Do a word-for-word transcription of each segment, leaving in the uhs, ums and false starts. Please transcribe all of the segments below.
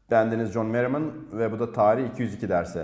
Bendeniz John Merriman ve bu da Tarih iki yüz iki dersi.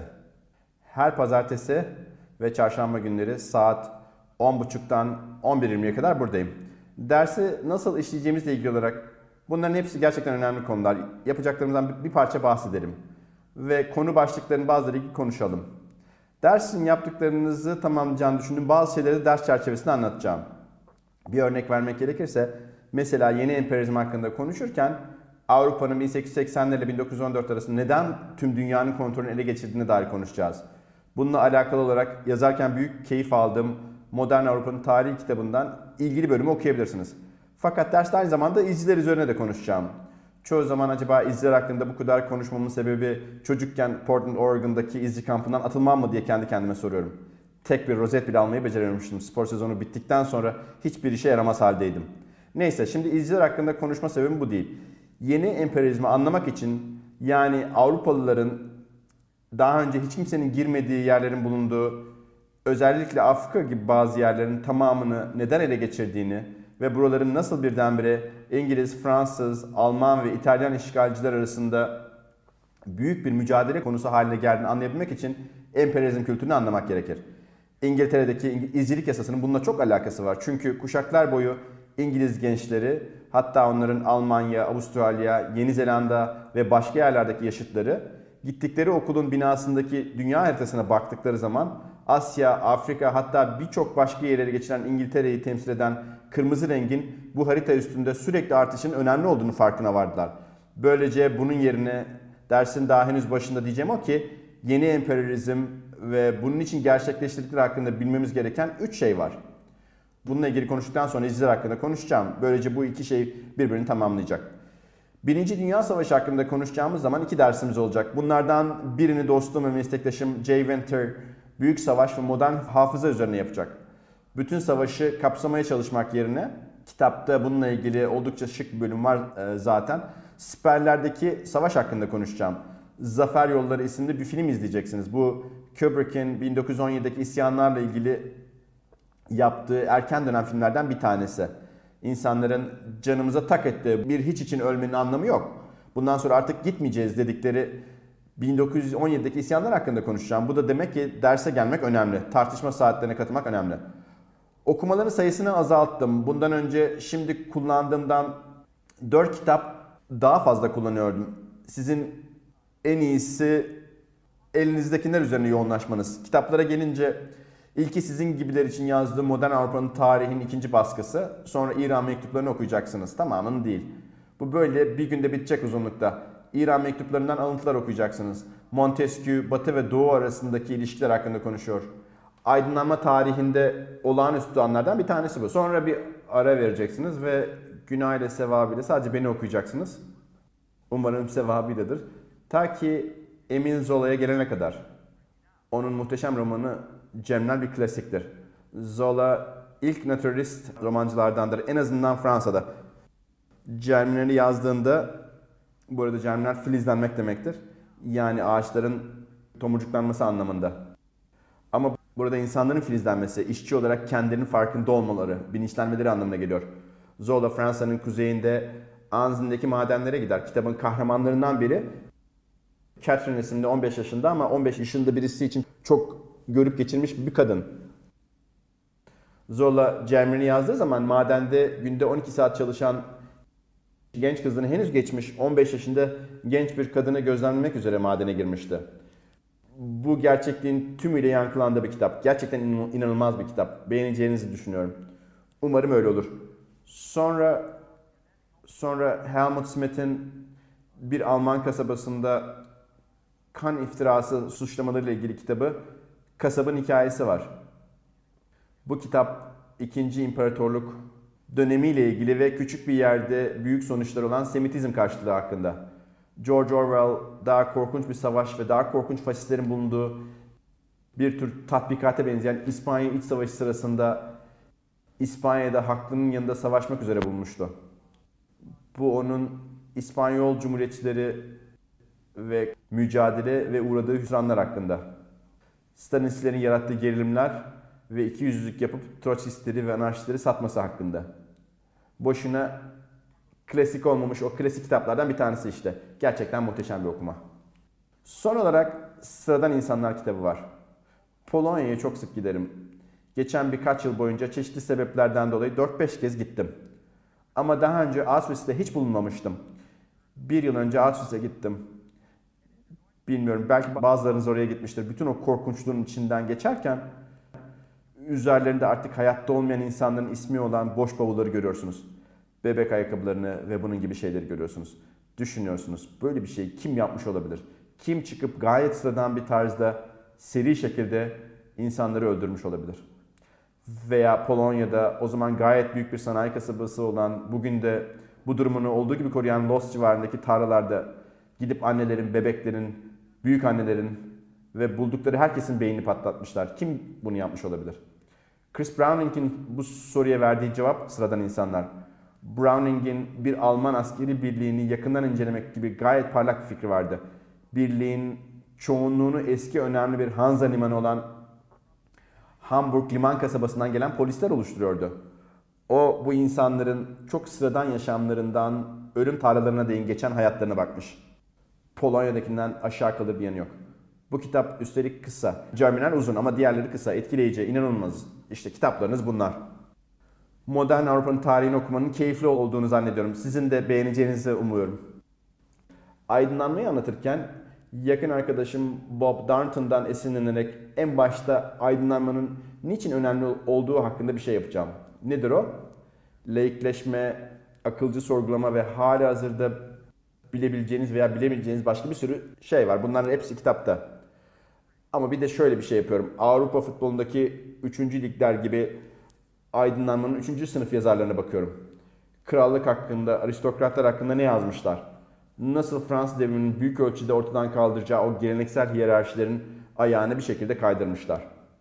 Her pazartesi ve çarşamba günleri saat on buçuktan on bir yirmiye kadar buradayım. Dersi nasıl işleyeceğimizle ilgili olarak bunların hepsi gerçekten önemli konular. Yapacaklarımızdan bir parça bahsedelim. Ve konu başlıklarının bazıları ilgili konuşalım. Dersin yaptıklarınızı tamamlayacağını düşündüğüm bazı şeyleri de ders çerçevesinde anlatacağım. Bir örnek vermek gerekirse, mesela yeni emperyalizm hakkında konuşurken Avrupa'nın bin sekiz yüz seksenler ile bin dokuz yüz on dört arasında neden tüm dünyanın kontrolünü ele geçirdiğine dair konuşacağız. Bununla alakalı olarak yazarken büyük keyif aldığım Modern Avrupa'nın Tarihi kitabından ilgili bölümü okuyabilirsiniz. Fakat derste aynı zamanda izciler üzerine de konuşacağım. Çoğu zaman acaba izciler hakkında bu kadar konuşmamın sebebi çocukken Portland, Oregon'daki izci kampından atılmam mı diye kendi kendime soruyorum. Tek bir rozet bile almayı becerememiştim. Spor sezonu bittikten sonra hiçbir işe yaramaz haldeydim. Neyse, şimdi izciler hakkında konuşma sebebim bu değil. Yeni emperyalizmi anlamak için, yani Avrupalıların daha önce hiç kimsenin girmediği yerlerin bulunduğu, özellikle Afrika gibi bazı yerlerin tamamını neden ele geçirdiğini ve buraların nasıl birdenbire İngiliz, Fransız, Alman ve İtalyan işgalciler arasında büyük bir mücadele konusu haline geldiğini anlayabilmek için emperyalizm kültürünü anlamak gerekir. İngiltere'deki izcilik yasasının bununla çok alakası var. Çünkü kuşaklar boyu İngiliz gençleri, hatta onların Almanya, Avustralya, Yeni Zelanda ve başka yerlerdeki yaşıtları gittikleri okulun binasındaki dünya haritasına baktıkları zaman Asya, Afrika, hatta birçok başka yerlere geçiren İngiltere'yi temsil eden kırmızı rengin bu harita üstünde sürekli artışın önemli olduğunu farkına vardılar. Böylece bunun yerine dersin daha henüz başında diyeceğim o ki, yeni emperyalizm ve bunun için gerçekleştirdikleri hakkında bilmemiz gereken üç şey var. Bununla ilgili konuştuktan sonra izciler hakkında konuşacağım. Böylece bu iki şey birbirini tamamlayacak. Birinci Dünya Savaşı hakkında konuşacağımız zaman iki dersimiz olacak. Bunlardan birini dostum ve meslektaşım Jay Winter, Büyük Savaş ve Modern Hafıza üzerine yapacak. Bütün savaşı kapsamaya çalışmak yerine, kitapta bununla ilgili oldukça şık bir bölüm var zaten. Siperlerdeki savaş hakkında konuşacağım. Zafer Yolları isimli bir film izleyeceksiniz. Bu Kubrick'in bin dokuz yüz on yedideki isyanlarla ilgili yaptığı erken dönem filmlerden bir tanesi. İnsanların canımıza tak ettiği, bir hiç için ölmenin anlamı yok, bundan sonra artık gitmeyeceğiz dedikleri bin dokuz yüz on yedideki isyanlar hakkında konuşacağım. Bu da demek ki derse gelmek önemli. Tartışma saatlerine katılmak önemli. Okumaların sayısını azalttım. Bundan önce şimdi kullandığımdan dört kitap daha fazla kullanıyordum. Sizin en iyisi elinizdekiler üzerine yoğunlaşmanız. Kitaplara gelince, İlki sizin gibiler için yazdığım Modern Avrupa'nın Tarihi'nin ikinci baskısı. Sonra İran mektuplarını okuyacaksınız. Tamamını değil. Bu böyle bir günde bitecek uzunlukta. İran mektuplarından alıntılar okuyacaksınız. Montesquieu, Batı ve Doğu arasındaki ilişkiler hakkında konuşuyor. Aydınlanma tarihinde olağanüstü anlardan bir tanesi bu. Sonra bir ara vereceksiniz ve günah ile sevabıyla sadece beni okuyacaksınız. Umarım sevabıyladır. Ta ki Emile Zola'ya gelene kadar. Onun muhteşem romanı Germinal bir klasiktir. Zola ilk naturalist romancılardandır. En azından Fransa'da. Germinal'i yazdığında, bu arada germinal filizlenmek demektir. Yani ağaçların tomurcuklanması anlamında. Ama burada insanların filizlenmesi, işçi olarak kendilerinin farkında olmaları, bilinçlenmeleri anlamına geliyor. Zola Fransa'nın kuzeyinde Anzin'deki madenlere gider. Kitabın kahramanlarından biri Catherine isimli on beş yaşında ama on beş yaşında birisi için çok görüp geçirmiş bir kadın. Zola Germinal'i yazdığı zaman madende günde on iki saat çalışan genç kızını henüz geçmiş on beş yaşında genç bir kadını gözlemlemek üzere madene girmişti. Bu gerçekliğin tümüyle yankılandığı bir kitap. Gerçekten inanılmaz bir kitap. Beğeneceğinizi düşünüyorum. Umarım öyle olur. Sonra sonra Helmut Schmidt'in bir Alman kasabasında kan iftirası suçlamalarıyla ilgili kitabı Kasabın Hikayesi var. Bu kitap ikinci İmparatorluk dönemiyle ilgili ve küçük bir yerde büyük sonuçlar olan Semitizm karşıtlığı hakkında. George Orwell daha korkunç bir savaş ve daha korkunç faşistlerin bulunduğu bir tür tatbikata benzeyen İspanya İç Savaşı sırasında İspanya'da haklının yanında savaşmak üzere bulmuştu. Bu onun İspanyol Cumhuriyetçileri ve mücadele ve uğradığı hüsranlar hakkında. Stalinistlerin yarattığı gerilimler ve ikiyüzlülük yapıp Troçkistleri ve anarşistleri satması hakkında. Boşuna klasik olmamış o klasik kitaplardan bir tanesi işte. Gerçekten muhteşem bir okuma. Son olarak Sıradan İnsanlar kitabı var. Polonya'ya çok sık giderim. Geçen birkaç yıl boyunca çeşitli sebeplerden dolayı dört beş kez gittim. Ama daha önce Auschwitz'te hiç bulunmamıştım. Bir yıl önce Auschwitz'e gittim. Bilmiyorum, belki bazılarınız oraya gitmiştir. Bütün o korkunçluğun içinden geçerken üzerlerinde artık hayatta olmayan insanların ismi olan boş bavulları görüyorsunuz. Bebek ayakkabılarını ve bunun gibi şeyleri görüyorsunuz. Düşünüyorsunuz, böyle bir şeyi kim yapmış olabilir? Kim çıkıp gayet sıradan bir tarzda seri şekilde insanları öldürmüş olabilir? Veya Polonya'da o zaman gayet büyük bir sanayi kasabası olan, bugün de bu durumunu olduğu gibi koruyan Lost civarındaki tarlalarda gidip annelerin, bebeklerin, büyük annelerin ve buldukları herkesin beynini patlatmışlar. Kim bunu yapmış olabilir? Chris Browning'in bu soruya verdiği cevap Sıradan İnsanlar. Browning'in bir Alman askeri birliğini yakından incelemek gibi gayet parlak bir fikri vardı. Birliğin çoğunluğunu eski önemli bir Hansa limanı olan Hamburg liman kasabasından gelen polisler oluşturuyordu. O bu insanların çok sıradan yaşamlarından ölüm tarlalarına değin geçen hayatlarına bakmış. Polonya'dakinden aşağı kalır bir yanı yok. Bu kitap üstelik kısa. Germinal uzun ama diğerleri kısa, etkileyici, inanılmaz. İşte kitaplarınız bunlar. Modern Avrupa'nın tarihini okumanın keyifli olduğunu zannediyorum. Sizin de beğeneceğinizi umuyorum. Aydınlanmayı anlatırken yakın arkadaşım Bob Darnton'dan esinlenerek en başta aydınlanmanın niçin önemli olduğu hakkında bir şey yapacağım. Nedir o? Laikleşme, akılcı sorgulama ve halihazırda bilebileceğiniz veya bilemeyeceğiniz başka bir sürü şey var. Bunların hepsi kitapta. Ama bir de şöyle bir şey yapıyorum. Avrupa futbolundaki üçüncü ligler gibi aydınlanmanın üçüncü sınıf yazarlarına bakıyorum. Krallık hakkında, aristokratlar hakkında ne yazmışlar? Nasıl Fransız devriminin büyük ölçüde ortadan kaldıracağı o geleneksel hiyerarşilerin ayağını bir şekilde kaydırmışlar.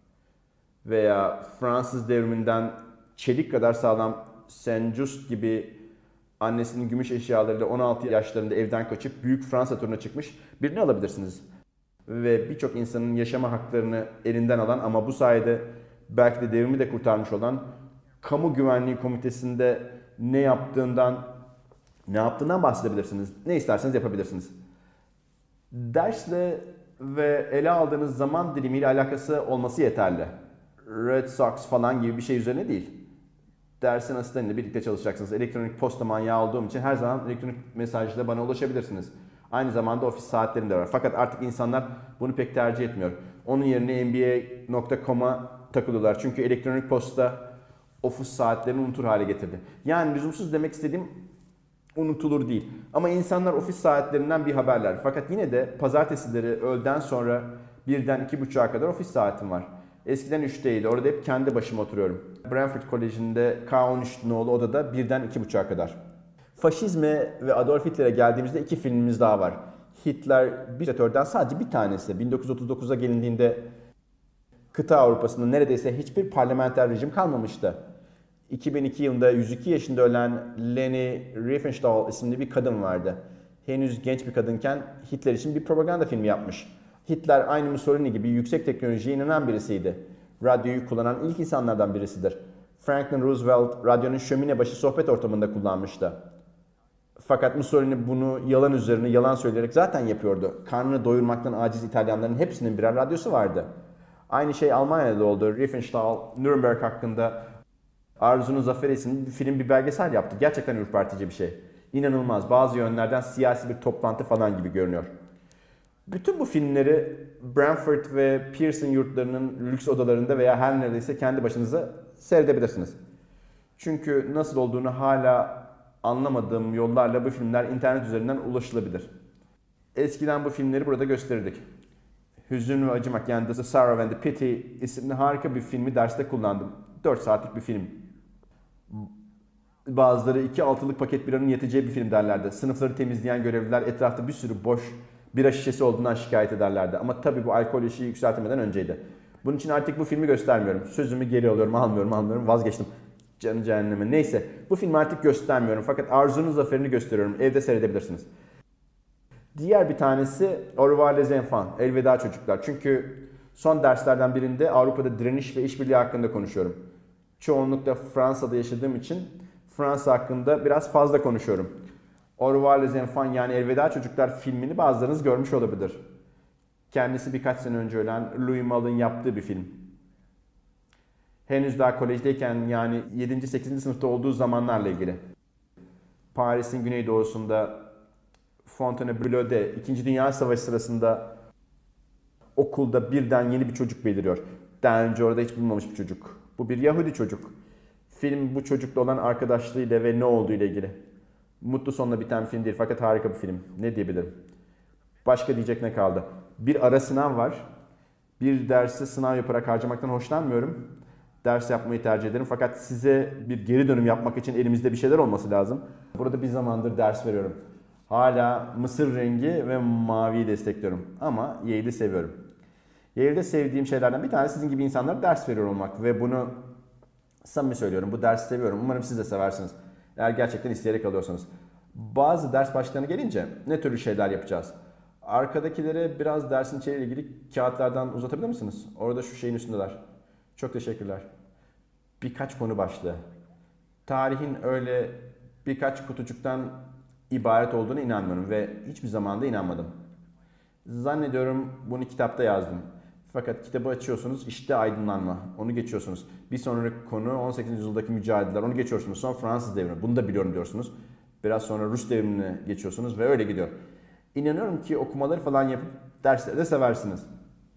Veya Fransız devriminden çelik kadar sağlam Saint Just gibi annesinin gümüş eşyalarıyla on altı yaşlarında evden kaçıp büyük Fransa turuna çıkmış birini alabilirsiniz. Ve birçok insanın yaşama haklarını elinden alan ama bu sayede belki de devrimi de kurtarmış olan Kamu Güvenliği Komitesi'nde ne yaptığından ne yaptığından bahsedebilirsiniz. Ne isterseniz yapabilirsiniz. Dersle ve ele aldığınız zaman dilimiyle alakası olması yeterli. Red Sox falan gibi bir şey üzerine değil. Dersin asistanıyla birlikte çalışacaksınız. Elektronik posta manyağı olduğum için her zaman elektronik mesajla bana ulaşabilirsiniz. Aynı zamanda ofis saatlerim de var. Fakat artık insanlar bunu pek tercih etmiyor. Onun yerine N B A nokta com'a takılıyorlar. Çünkü elektronik posta ofis saatlerini unutur hale getirdi. Yani lüzumsuz demek istediğim unutulur değil. Ama insanlar ofis saatlerinden bir haberler. Fakat yine de pazartesileri öğleden sonra birden iki buçuğa kadar ofis saatim var. Eskiden üçteydi. Orada hep kendi başıma oturuyorum. Brentford Koleji'nde K on üç nolu odada birden iki buçuğa kadar. Faşizme ve Adolf Hitler'e geldiğimizde iki filmimiz daha var. Hitler bir diktatörden sadece bir tanesi. bin dokuz yüz otuz dokuza gelindiğinde kıta Avrupa'sında neredeyse hiçbir parlamenter rejim kalmamıştı. iki bin iki yılında yüz iki yaşında ölen Leni Riefenstahl isimli bir kadın vardı. Henüz genç bir kadınken Hitler için bir propaganda filmi yapmış. Hitler aynı Mussolini gibi yüksek teknolojiye inanan birisiydi. Radyoyu kullanan ilk insanlardan birisidir. Franklin Roosevelt radyonun şömine başı sohbet ortamında kullanmıştı. Fakat Mussolini bunu yalan üzerine yalan söyleyerek zaten yapıyordu. Karnını doyurmaktan aciz İtalyanların hepsinin birer radyosu vardı. Aynı şey Almanya'da oldu. Riefenstahl, Nürnberg hakkında Arzunun Zaferi isimli bir film, bir belgesel yaptı. Gerçekten ürpertici bir şey. İnanılmaz. Bazı yönlerden siyasi bir toplantı falan gibi görünüyor. Bütün bu filmleri Brentford ve Pearson yurtlarının lüks odalarında veya her neredeyse kendi başınıza seyredebilirsiniz. Çünkü nasıl olduğunu hala anlamadığım yollarla bu filmler internet üzerinden ulaşılabilir. Eskiden bu filmleri burada gösterirdik. Hüzün ve Acımak, yani The Sorrow and the Pity isimli harika bir filmi derste kullandım. dört saatlik bir film. Bazıları iki altılık paket biranın yeteceği bir film derlerdi. Sınıfları temizleyen görevliler etrafta bir sürü boş bira şişesi olduğundan şikayet ederlerdi. Ama tabii bu alkol eşiği yükseltmeden önceydi. Bunun için artık bu filmi göstermiyorum. Sözümü geri alıyorum, almıyorum, almıyorum, vazgeçtim. Canı cehenneme. Neyse, bu filmi artık göstermiyorum. Fakat Arzunun Zaferi'ni gösteriyorum. Evde seyredebilirsiniz. Diğer bir tanesi Au revoir les enfants, Elveda Çocuklar. Çünkü son derslerden birinde Avrupa'da direniş ve işbirliği hakkında konuşuyorum. Çoğunlukla Fransa'da yaşadığım için Fransa hakkında biraz fazla konuşuyorum. Au revoir les enfants yani Elveda Çocuklar filmini bazılarınız görmüş olabilir. Kendisi birkaç sene önce ölen Louis Malle'ın yaptığı bir film. Henüz daha kolejdeyken yani yedinci sekizinci sınıfta olduğu zamanlarla ilgili. Paris'in güneydoğusunda Fontainebleau'de İkinci Dünya Savaşı sırasında okulda birden yeni bir çocuk beliriyor. Daha önce orada hiç bulunmamış bir çocuk. Bu bir Yahudi çocuk. Film bu çocukla olan arkadaşlığıyla ve ne olduğu ile ilgili. Mutlu sonla biten bir film değil fakat harika bir film. Ne diyebilirim? Başka diyecek ne kaldı? Bir ara sınav var. Bir dersi sınav yaparak harcamaktan hoşlanmıyorum. Ders yapmayı tercih ederim. Fakat size bir geri dönüm yapmak için elimizde bir şeyler olması lazım. Burada bir zamandır ders veriyorum. Hala mısır rengi ve maviyi destekliyorum. Ama Yale'i seviyorum. Yale'de sevdiğim şeylerden bir tanesi sizin gibi insanlara ders veriyor olmak. Ve bunu samimi söylüyorum. Bu dersi seviyorum. Umarım siz de seversiniz. Eğer gerçekten isteyerek alıyorsanız. Bazı ders başlarına gelince ne türlü şeyler yapacağız? Arkadakilere biraz dersin içeriğiyle ilgili kağıtlardan uzatabilir misiniz? Orada şu şeyin üstündeler. Çok teşekkürler. Birkaç konu başlığı. Tarihin öyle birkaç kutucuktan ibaret olduğunu inanmıyorum ve hiçbir zaman da inanmadım. Zannediyorum bunu kitapta yazdım. Fakat kitabı açıyorsunuz işte aydınlanma. Onu geçiyorsunuz. Bir sonraki konu on sekizinci yüzyıldaki mücadeleler. Onu geçiyorsunuz. Sonra Fransız devrimi. Bunu da biliyorum diyorsunuz. Biraz sonra Rus devrimine geçiyorsunuz ve öyle gidiyor. İnanıyorum ki okumaları falan yapıp dersleri de seversiniz.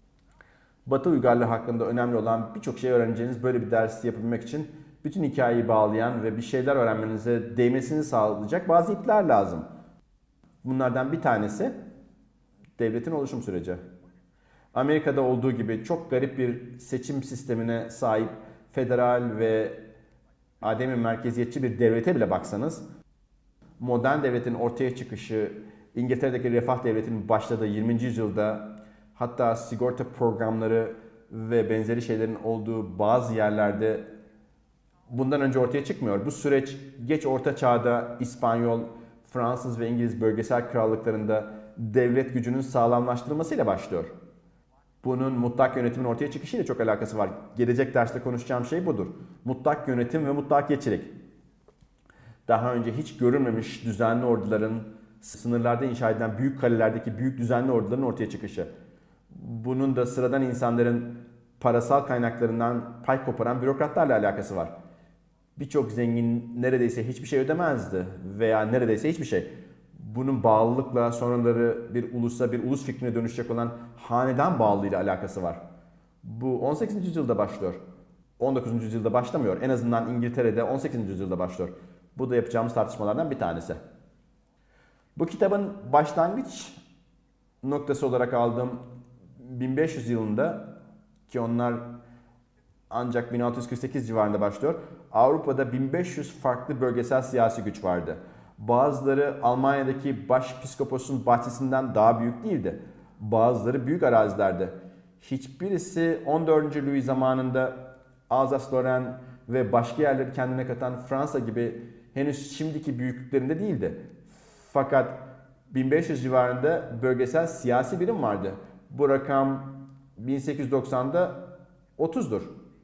Batı uygarlığı hakkında önemli olan birçok şey öğreneceğiniz böyle bir dersi yapabilmek için bütün hikayeyi bağlayan ve bir şeyler öğrenmenize değmesini sağlayacak bazı ipler lazım. Bunlardan bir tanesi devletin oluşum süreci. Amerika'da olduğu gibi çok garip bir seçim sistemine sahip federal ve ademi merkeziyetçi bir devlete bile baksanız, modern devletin ortaya çıkışı, İngiltere'deki refah devletinin başladığı yirminci yüzyılda hatta sigorta programları ve benzeri şeylerin olduğu bazı yerlerde bundan önce ortaya çıkmıyor. Bu süreç geç orta çağda İspanyol, Fransız ve İngiliz bölgesel krallıklarında devlet gücünün sağlamlaştırılmasıyla başlıyor. Bunun mutlak yönetimin ortaya çıkışıyla çok alakası var. Gelecek derste konuşacağım şey budur. Mutlak yönetim ve mutlakiyetçilik. Daha önce hiç görülmemiş düzenli orduların, sınırlarda inşa edilen büyük kalelerdeki büyük düzenli orduların ortaya çıkışı. Bunun da sıradan insanların parasal kaynaklarından pay koparan bürokratlarla alakası var. Birçok zengin neredeyse hiçbir şey ödemezdi veya neredeyse hiçbir şey. Bunun bağlılıkla sonraları bir ulusa, bir ulus fikrine dönüşecek olan hanedan bağlılığıyla alakası var. Bu on sekizinci yüzyılda başlıyor. on dokuzuncu yüzyılda başlamıyor. En azından İngiltere'de on sekizinci yüzyılda başlıyor. Bu da yapacağımız tartışmalardan bir tanesi. Bu kitabın başlangıç noktası olarak aldığım bin beş yüz yılında, ki onlar ancak bin altı yüz kırk sekiz civarında başlıyor. Avrupa'da bin beş yüz farklı bölgesel siyasi güç vardı. Bazıları Almanya'daki başpiskoposun bahçesinden daha büyük değildi. Bazıları büyük arazilerde. Hiçbirisi on dördüncü Louis zamanında Alsace-Lorraine ve başka yerleri kendine katan Fransa gibi henüz şimdiki büyüklüklerinde değildi. Fakat bin beş yüz civarında bölgesel siyasi birim vardı. Bu rakam bin sekiz yüz doksanda otuzdur.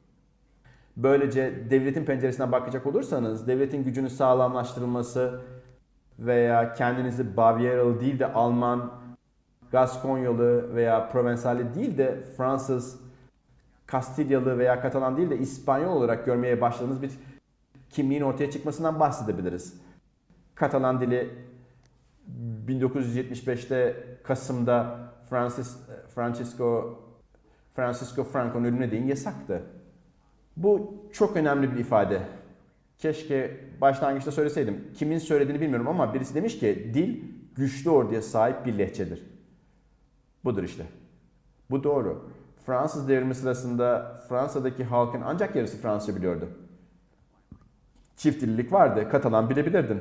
Böylece devletin penceresinden bakacak olursanız devletin gücünün sağlamlaştırılması veya kendinizi Bavyeralı değil de Alman, Gaskonyalı veya Provençali değil de Fransız, Kastilyalı veya Katalan değil de İspanyol olarak görmeye başladığınız bir kimliğin ortaya çıkmasından bahsedebiliriz. Katalan dili bin dokuz yüz yetmiş beşte Kasım'da Francis, Francisco Francisco Franco'nun ölümüne değin yasaktı. Bu çok önemli bir ifade. Keşke başlangıçta söyleseydim. Kimin söylediğini bilmiyorum ama birisi demiş ki dil güçlü orduya sahip bir lehçedir. Budur işte. Bu doğru. Fransız devrimi sırasında Fransa'daki halkın ancak yarısı Fransızca biliyordu. Çift dillilik vardı. Katalan bilebilirdin.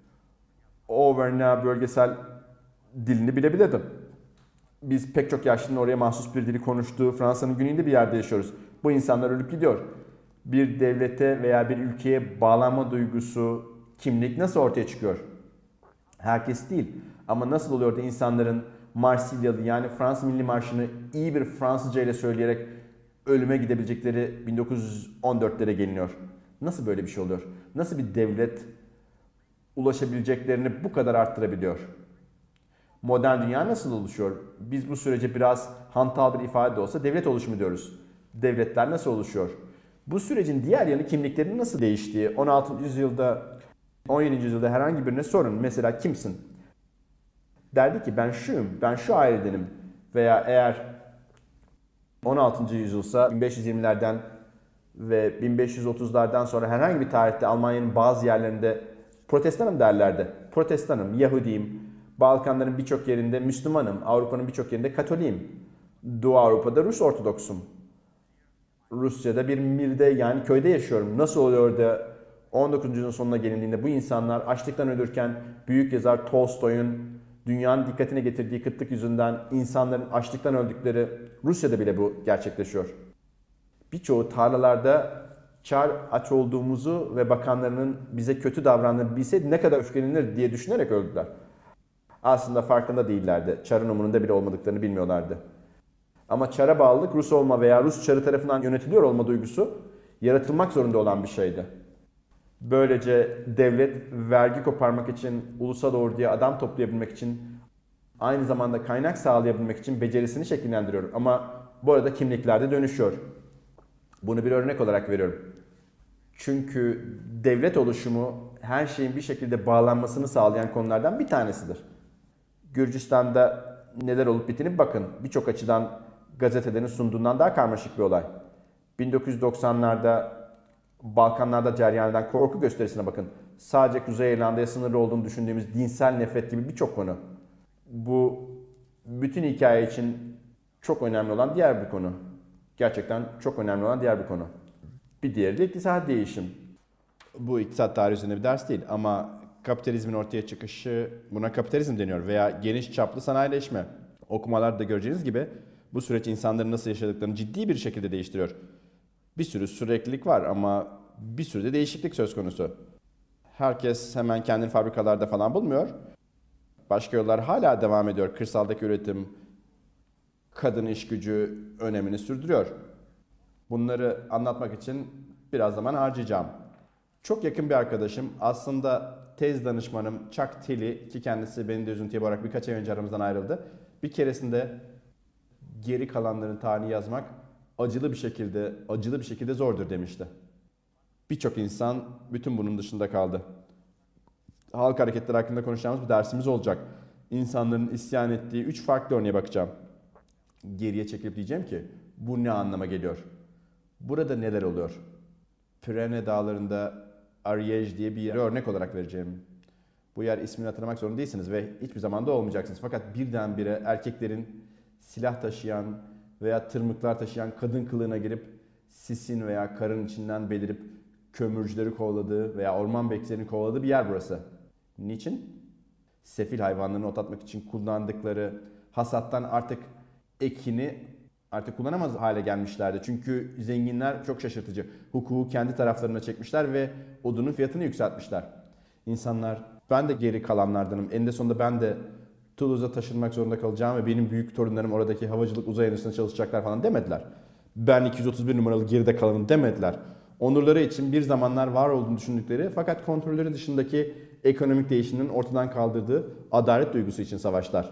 Auvergne bölgesel dilini bilebilirdin. Biz pek çok yaşlının oraya mahsus bir dili konuştuğu Fransa'nın güneyinde bir yerde yaşıyoruz. Bu insanlar ölüp gidiyor. Bir devlete veya bir ülkeye bağlanma duygusu, kimlik nasıl ortaya çıkıyor? Herkes değil. Ama nasıl oluyor da insanların Marsilyalı yani Fransız Milli Marşı'nı iyi bir Fransızca ile söyleyerek ölüme gidebilecekleri bin dokuz yüz on dörtlere geliniyor. Nasıl böyle bir şey oluyor? Nasıl bir devlet ulaşabileceklerini bu kadar arttırabiliyor? Modern dünya nasıl oluşuyor? Biz bu sürece biraz hantal bir ifade de olsa devlet oluşumu diyoruz. Devletler nasıl oluşuyor? Bu sürecin diğer yanı kimliklerin nasıl değiştiği. on altıncı yüzyılda, on yedinci yüzyılda herhangi birine sorun. Mesela kimsin? Derdi ki ben şuyum, ben şu ailedenim. Veya eğer on altıncı yüzyılsa bin beş yüz yirmilerden ve bin beş yüz otuzlardan sonra herhangi bir tarihte Almanya'nın bazı yerlerinde protestanım derlerdi. Protestanım, Yahudiyim, Balkanların birçok yerinde Müslümanım, Avrupa'nın birçok yerinde Katoliyim. Doğu Avrupa'da Rus Ortodoksum. Rusya'da bir mirde yani köyde yaşıyorum. Nasıl oluyor da on dokuzuncu yüzyılın sonuna gelindiğinde bu insanlar açlıktan ölürken büyük yazar Tolstoy'un dünyanın dikkatine getirdiği kıtlık yüzünden insanların açlıktan öldükleri Rusya'da bile bu gerçekleşiyor. Birçoğu tarlalarda çar aç olduğumuzu ve bakanlarının bize kötü davrandığını bilseydi ne kadar öfkelenir diye düşünerek öldüler. Aslında farkında değillerdi. Çarın umurunda bile olmadıklarını bilmiyorlardı. Ama çara bağlılık Rus olma veya Rus çarı tarafından yönetiliyor olma duygusu yaratılmak zorunda olan bir şeydi. Böylece devlet vergi koparmak için, ulusal orduya adam toplayabilmek için, aynı zamanda kaynak sağlayabilmek için becerisini şekillendiriyor. Ama bu arada kimliklerde dönüşüyor. Bunu bir örnek olarak veriyorum. Çünkü devlet oluşumu her şeyin bir şekilde bağlanmasını sağlayan konulardan bir tanesidir. Gürcistan'da neler olup bittiğini bakın. Birçok açıdan gazetelerin sunduğundan daha karmaşık bir olay. bin dokuz yüz doksanlarda Balkanlarda cereyan eden korku gösterisine bakın. Sadece Kuzey İrlanda'ya sınırlı olduğunu düşündüğümüz dinsel nefret gibi birçok konu. Bu bütün hikaye için çok önemli olan diğer bir konu. Gerçekten çok önemli olan diğer bir konu. Bir diğeri de iktisadi değişim. Bu iktisat tarihi üzerine bir ders değil ama kapitalizmin ortaya çıkışı, buna kapitalizm deniyor veya geniş çaplı sanayileşme. Okumalarda göreceğiniz gibi bu süreç insanların nasıl yaşadıklarını ciddi bir şekilde değiştiriyor. Bir sürü süreklilik var ama bir sürü de değişiklik söz konusu. Herkes hemen kendini fabrikalarda falan bulmuyor. Başka yollar hala devam ediyor. Kırsaldaki üretim, kadın iş gücü önemini sürdürüyor. Bunları anlatmak için biraz zaman harcayacağım. Çok yakın bir arkadaşım, aslında tez danışmanım Chuck Tilley ki kendisi beni de üzüntüye boğarak birkaç ay önce aramızdan ayrıldı. Bir keresinde geri kalanların tarihini yazmak acılı bir şekilde, acılı bir şekilde zordur demişti. Birçok insan bütün bunun dışında kaldı. Halk hareketleri hakkında konuşacağımız bir dersimiz olacak. İnsanların isyan ettiği üç farklı örneğe bakacağım. Geriye çekilip diyeceğim ki bu ne anlama geliyor? Burada neler oluyor? Pirene Dağları'nda Ariège diye bir yeri örnek olarak vereceğim. Bu yer ismini hatırlamak zorunda değilsiniz ve hiçbir zaman da olmayacaksınız. Fakat birdenbire erkeklerin silah taşıyan veya tırmıklar taşıyan kadın kılığına girip sisin veya karın içinden belirip kömürcüleri kovaladığı veya orman bekçilerini kovaladığı bir yer burası. Niçin? Sefil hayvanlarını otlatmak için kullandıkları hasattan artık ekini artık kullanamaz hale gelmişlerdi. Çünkü zenginler çok şaşırtıcı. Hukuku kendi taraflarına çekmişler ve odunun fiyatını yükseltmişler. İnsanlar ben de geri kalanlardanım. Eninde sonunda ben de Toulouse'a taşınmak zorunda kalacağım ve benim büyük torunlarım oradaki havacılık uzay endüstrisinde çalışacaklar falan demediler. Ben iki yüz otuz bir numaralı geride kalanım demediler. Onurları için bir zamanlar var olduğunu düşündükleri fakat kontrolleri dışındaki ekonomik değişiminin ortadan kaldırdığı adalet duygusu için savaşlar.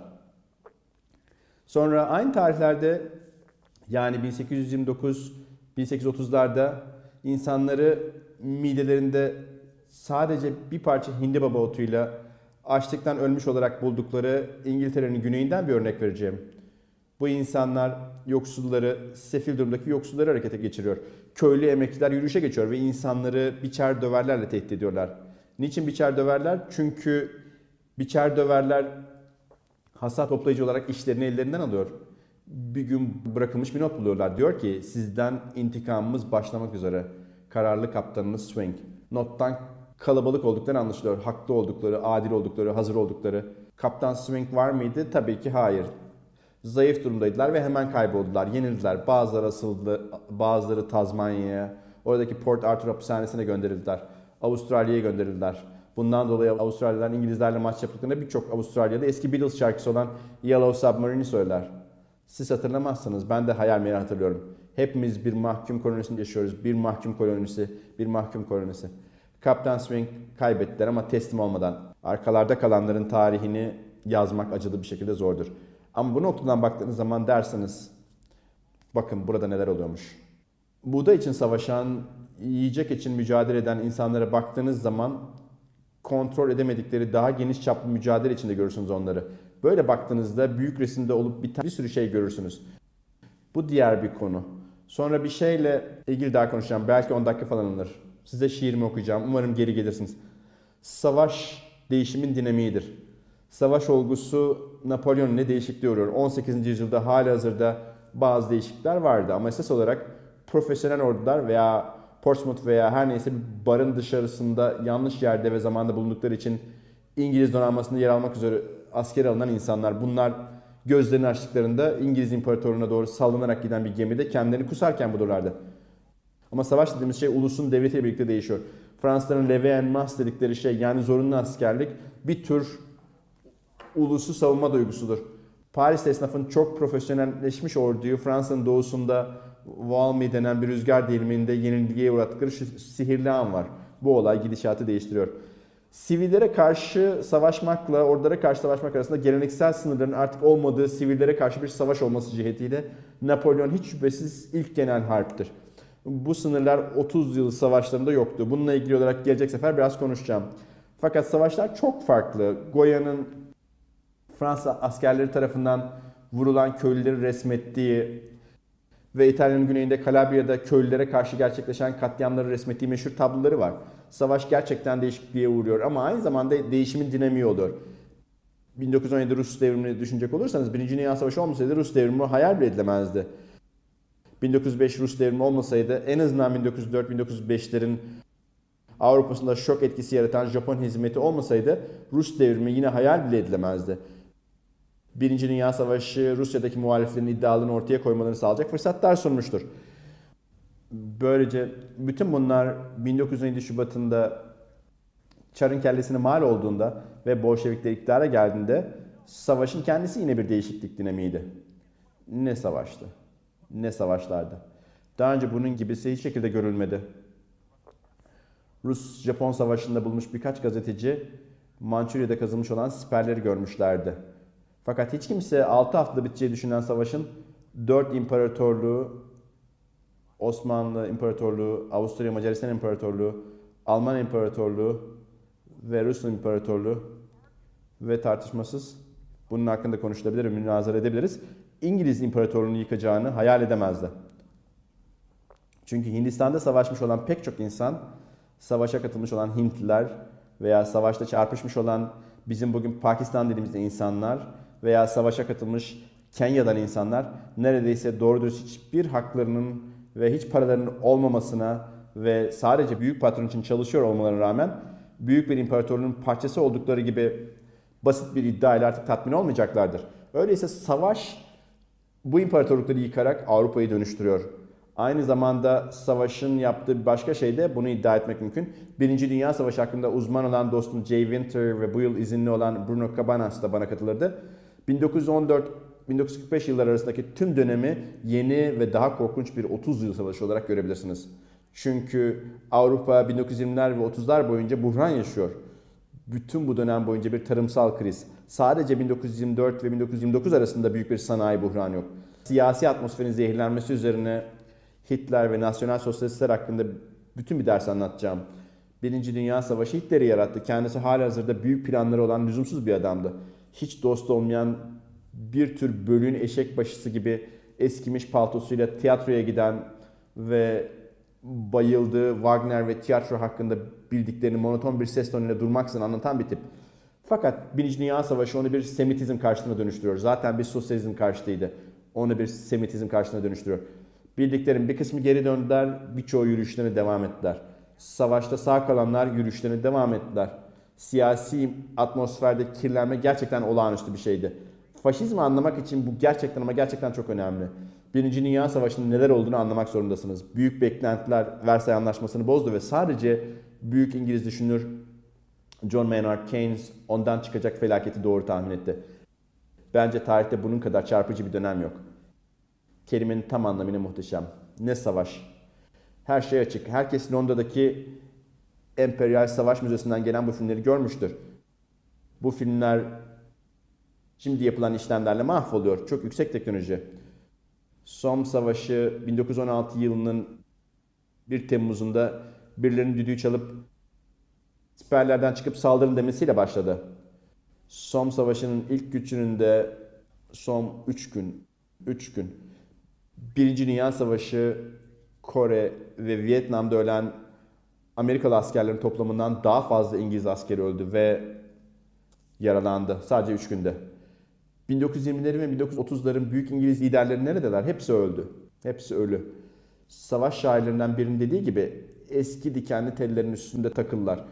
Sonra aynı tarihlerde yani bin sekiz yüz yirmi dokuz bin sekiz yüz otuzlarda insanları midelerinde sadece bir parça hindibaba otuyla açlıktan ölmüş olarak buldukları İngiltere'nin güneyinden bir örnek vereceğim. Bu insanlar yoksulları, sefil durumdaki yoksulları harekete geçiriyor. Köylü emekçiler yürüyüşe geçiyor ve insanları biçer döverlerle tehdit ediyorlar. Niçin biçer döverler? Çünkü biçer döverler hasat toplayıcı olarak işlerini ellerinden alıyor. Bir gün bırakılmış bir not buluyorlar. Diyor ki sizden intikamımız başlamak üzere. Kararlı kaptanınız Swing. Nottan kalabalık oldukları anlaşılıyor. Haklı oldukları, adil oldukları, hazır oldukları. Kaptan Swing var mıydı? Tabii ki hayır. Zayıf durumdaydılar ve hemen kayboldular. Yenildiler. Bazıları asıldı, bazıları Tazmanya'ya, oradaki Port Arthur hapishanesine gönderildiler. Avustralya'ya gönderildiler. Bundan dolayı Avustralyalılar İngilizlerle maç yaptıklarında birçok Avustralyalı eski Beatles şarkısı olan Yellow Submarine'i söyler. Siz hatırlamazsınız, ben de hayal meyil hatırlıyorum. Hepimiz bir mahkum kolonisinde yaşıyoruz. Bir mahkum kolonisi, bir mahkum kolonisi. Kaptan Swing kaybettiler ama teslim olmadan. Arkalarda kalanların tarihini yazmak acılı bir şekilde zordur. Ama bu noktadan baktığınız zaman derseniz, bakın burada neler oluyormuş. Buğday için savaşan, yiyecek için mücadele eden insanlara baktığınız zaman kontrol edemedikleri daha geniş çaplı mücadele içinde görürsünüz onları. Böyle baktığınızda büyük resimde olup biten bir sürü şey görürsünüz. Bu diğer bir konu. Sonra bir şeyle ilgili daha konuşacağım. Belki on dakika falan alır. Size şiirimi okuyacağım. Umarım geri gelirsiniz. Savaş değişimin dinamiğidir. Savaş olgusu Napolyon ne değişikliğe uğruyor? on sekizinci yüzyılda halihazırda bazı değişiklikler vardı. Ama esas olarak profesyonel ordular veya Portsmouth veya her neyse bir barın dışarısında yanlış yerde ve zamanda bulundukları için İngiliz donanmasında yer almak üzere askere alınan insanlar. Bunlar gözlerini açtıklarında İngiliz İmparatorluğu'na doğru sallanarak giden bir gemide kendilerini kusarken bulurlardı. Ama savaş dediğimiz şey ulusun devletiyle birlikte değişiyor. Fransızların levée en masse dedikleri şey, yani zorunlu askerlik, bir tür ulusu savunma duygusudur. Paris esnafın çok profesyonelleşmiş orduyu Fransa'nın doğusunda Valmy denen bir rüzgar değirmeninde yenilgiye uğrattıkları şu sihirli an var. Bu olay gidişatı değiştiriyor. Sivillere karşı savaşmakla ordulara karşı savaşmak arasında geleneksel sınırların artık olmadığı sivillere karşı bir savaş olması cihetiyle Napolyon hiç şüphesiz ilk genel harptir. Bu sınırlar otuz yıl savaşlarında yoktu. Bununla ilgili olarak gelecek sefer biraz konuşacağım. Fakat savaşlar çok farklı. Goya'nın Fransa askerleri tarafından vurulan köylüleri resmettiği ve İtalya'nın güneyinde Calabria'da köylülere karşı gerçekleşen katliamları resmettiği meşhur tabloları var. Savaş gerçekten değişikliğe uğruyor ama aynı zamanda değişimin dinamiği oluyor. bin dokuz yüz on yedi Rus devrimini düşünecek olursanız Birinci Dünya Savaşı olmasaydı Rus devrimi hayal bile edilemezdi. bin dokuz yüz beş Rus devrimi olmasaydı en azından bin dokuz yüz dört bin dokuz yüz beşlerin Avrupa'sında şok etkisi yaratan Japon hizmeti olmasaydı Rus devrimi yine hayal bile edilemezdi. Birinci Dünya Savaşı Rusya'daki muhaliflerin iddialarını ortaya koymalarını sağlayacak fırsatlar sunmuştur. Böylece bütün bunlar bin dokuz yüz on yedi Şubat'ında Çar'ın kellesine mal olduğunda ve Bolşevikler iktidara geldiğinde savaşın kendisi yine bir değişiklik dinamiğiydi. Ne savaştı? Ne savaşlardı? Daha önce bunun gibisi hiç şekilde görülmedi. Rus-Japon savaşında bulmuş birkaç gazeteci Mançurya'da kazılmış olan siperleri görmüşlerdi. Fakat hiç kimse altı haftada biteceği düşünen savaşın dört imparatorluğu, Osmanlı İmparatorluğu, Avusturya Macaristan İmparatorluğu, Alman İmparatorluğu ve Rusya İmparatorluğu ve tartışmasız bunun hakkında konuşulabilir ve münazara edebiliriz. İngiliz İmparatorluğu'nu yıkacağını hayal edemezdi. Çünkü Hindistan'da savaşmış olan pek çok insan, savaşa katılmış olan Hintliler veya savaşta çarpışmış olan bizim bugün Pakistan dediğimizde insanlar veya savaşa katılmış Kenya'dan insanlar neredeyse doğru dürüst hiçbir haklarının ve hiç paralarının olmamasına ve sadece büyük patron için çalışıyor olmalarına rağmen büyük bir imparatorluğun parçası oldukları gibi basit bir iddia ile artık tatmin olmayacaklardır. Öyleyse savaş bu imparatorlukları yıkarak Avrupa'yı dönüştürüyor. Aynı zamanda savaşın yaptığı bir başka şey de bunu iddia etmek mümkün. Birinci Dünya Savaşı hakkında uzman olan dostum Jay Winter ve bu yıl izinli olan Bruno Cabanas da bana katılırdı. bin dokuz yüz on dört bin dokuz yüz kırk beş yılları arasındaki tüm dönemi yeni ve daha korkunç bir otuz yıl savaşı olarak görebilirsiniz. Çünkü Avrupa bin dokuz yüz yirmiler ve otuzlar boyunca buhran yaşıyor. Bütün bu dönem boyunca bir tarımsal kriz. Sadece bin dokuz yüz yirmi dört ve bin dokuz yüz yirmi dokuz arasında büyük bir sanayi buhranı yok. Siyasi atmosferin zehirlenmesi üzerine Hitler ve nasyonal sosyalistler hakkında bütün bir ders anlatacağım. Birinci Dünya Savaşı Hitler'i yarattı. Kendisi halihazırda büyük planları olan lüzumsuz bir adamdı. Hiç dost olmayan bir tür bölüğün eşek başısı gibi eskimiş paltosuyla tiyatroya giden ve bayıldığı Wagner ve tiyatro hakkında bildiklerini monoton bir ses tonuyla durmaksızın anlatan bir tip. Fakat Birinci Dünya Savaşı onu bir Semitizm karşıtına dönüştürüyor. Zaten bir sosyalizm karşıtıydı. Onu bir Semitizm karşıtına dönüştürüyor. Bildiklerin bir kısmı geri döndüler, birçoğu yürüyüşlerine devam ettiler. Savaşta sağ kalanlar yürüyüşlerine devam ettiler. Siyasi atmosferde kirlenme gerçekten olağanüstü bir şeydi. Faşizmi anlamak için bu gerçekten ama gerçekten çok önemli. Birinci Dünya Savaşı'nın neler olduğunu anlamak zorundasınız. Büyük beklentiler Versay Anlaşması'nı bozdu ve sadece büyük İngiliz düşünür John Maynard Keynes ondan çıkacak felaketi doğru tahmin etti. Bence tarihte bunun kadar çarpıcı bir dönem yok. Kelimenin tam anlamıyla muhteşem. Ne savaş. Her şey açık. Herkes Londra'daki Emperyal Savaş Müzesi'nden gelen bu filmleri görmüştür. Bu filmler şimdi yapılan işlemlerle mahvoluyor. Çok yüksek teknoloji. Somme Savaşı bin dokuz yüz on altı yılının bir Temmuz'unda birilerinin düdüğü çalıp siperlerden çıkıp saldırın demesiyle başladı. Somme Savaşı'nın ilk güç gününde Somme üç gün, üç gün. Birinci Dünya Savaşı Kore ve Vietnam'da ölen Amerikalı askerlerin toplamından daha fazla İngiliz askeri öldü ve yaralandı sadece üç günde. bin dokuz yüz yirmilerin ve bin dokuz yüz otuzların büyük İngiliz liderleri neredeler? Hepsi öldü. Hepsi ölü. Savaş şairlerinden birinin dediği gibi eski dikenli tellerin üstünde takılırlar.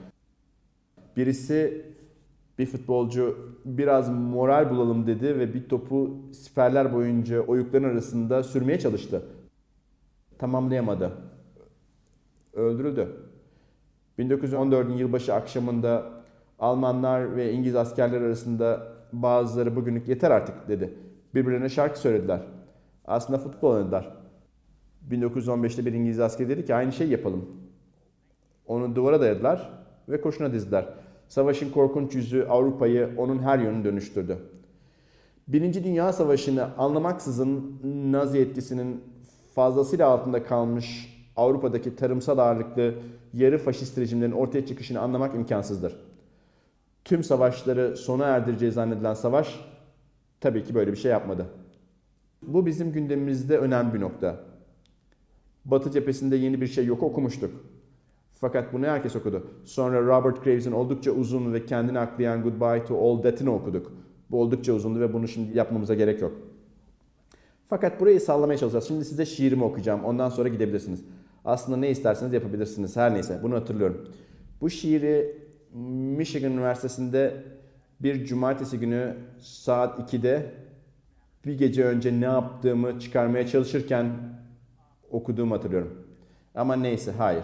Birisi, bir futbolcu biraz moral bulalım dedi ve bir topu siperler boyunca oyukların arasında sürmeye çalıştı. Tamamlayamadı. Öldürüldü. bin dokuz yüz on dördün yılbaşı akşamında Almanlar ve İngiliz askerler arasında bazıları bugünlük yeter artık dedi. Birbirlerine şarkı söylediler. Aslında futbol oynadılar. bin dokuz yüz on beşte bir İngiliz askeri dedi ki aynı şeyi yapalım. Onu duvara dayadılar ve kurşuna dizdiler. Savaşın korkunç yüzü Avrupa'yı onun her yönünü dönüştürdü. Birinci Dünya Savaşı'nı anlamaksızın Nazi etkisinin fazlasıyla altında kalmış Avrupa'daki tarımsal ağırlıklı yarı faşist rejimlerin ortaya çıkışını anlamak imkansızdır. Tüm savaşları sona erdireceği zannedilen savaş tabii ki böyle bir şey yapmadı. Bu bizim gündemimizde önemli bir nokta. Batı cephesinde yeni bir şey yok okumuştuk. Fakat bunu herkes okudu. Sonra Robert Graves'in oldukça uzun ve kendini aklayan Goodbye to All That'ini okuduk. Bu oldukça uzundu ve bunu şimdi yapmamıza gerek yok. Fakat burayı sallamaya çalışacağız. Şimdi size şiirimi okuyacağım. Ondan sonra gidebilirsiniz. Aslında ne isterseniz yapabilirsiniz. Her neyse bunu hatırlıyorum. Bu şiiri Michigan Üniversitesi'nde bir cumartesi günü saat ikide bir gece önce ne yaptığımı çıkarmaya çalışırken okuduğumu hatırlıyorum. Ama neyse hayır.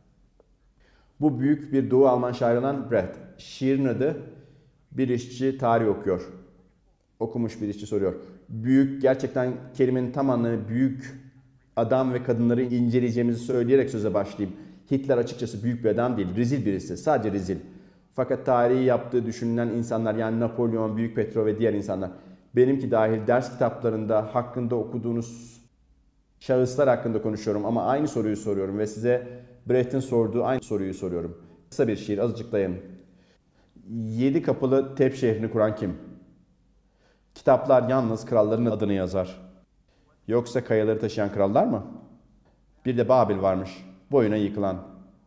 Bu büyük bir Doğu Alman şair olan Brecht. Şiirin adı Bir işçi tarih okuyor. Okumuş bir işçi soruyor. Büyük, gerçekten kelimenin tam anlamı büyük adam ve kadınları inceleyeceğimizi söyleyerek söze başlayayım. Hitler açıkçası büyük bir adam değil, rezil birisi, sadece rezil. Fakat tarihi yaptığı düşünülen insanlar, yani Napolyon, Büyük Petro ve diğer insanlar, benimki dahil ders kitaplarında hakkında okuduğunuz şahıslar hakkında konuşuyorum ama aynı soruyu soruyorum ve size Brecht'in sorduğu aynı soruyu soruyorum. Kısa bir şiir, azıcık dayanın. Yedi kapılı Tep şehrini kuran kim? Kitaplar yalnız kralların adını yazar. Yoksa kayaları taşıyan krallar mı? Bir de Babil varmış, boyuna yıkılan.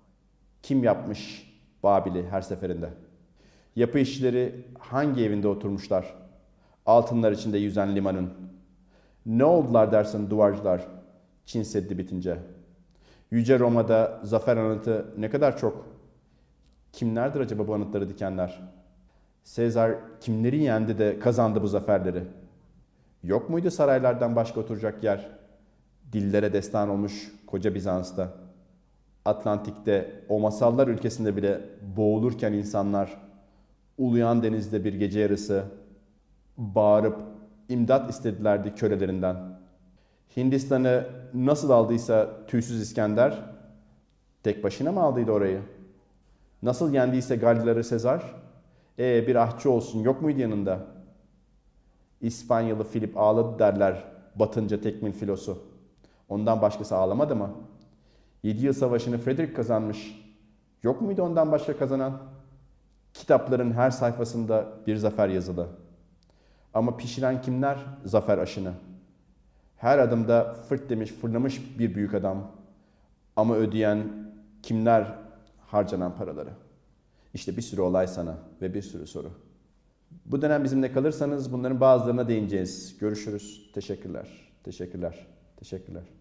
Kim yapmış Babil'i her seferinde? Yapı işçileri hangi evinde oturmuşlar? Altınlar içinde yüzen limanın. Ne oldular dersin duvarcılar Çin Seddi bitince? Yüce Roma'da zafer anıtı ne kadar çok. Kimlerdir acaba bu anıtları dikenler? Sezar kimleri yendi de kazandı bu zaferleri? Yok muydu saraylardan başka oturacak yer? Dillere destan olmuş koca Bizans'ta. Atlantik'te, o masallar ülkesinde bile boğulurken insanlar, uluyan denizde bir gece yarısı bağırıp imdat istedilerdi kölelerinden. Hindistan'ı nasıl aldıysa tüysüz İskender, tek başına mı aldıydı orayı? Nasıl yendiyse Gallileri Sezar, e bir ahçı olsun yok muydu yanında? İspanyalı Filip ağladı derler batınca tekmil filosu. Ondan başkası ağlamadı mı? Yedi yıl savaşını Frederick kazanmış. Yok muydu ondan başka kazanan? Kitapların her sayfasında bir zafer yazılı. Ama pişiren kimler zafer aşını? Her adımda fırt demiş fırlamış bir büyük adam. Ama ödeyen kimler harcanan paraları? İşte bir sürü olay sana ve bir sürü soru. Bu dönem bizimle kalırsanız bunların bazılarına değineceğiz. Görüşürüz. Teşekkürler. Teşekkürler. Teşekkürler.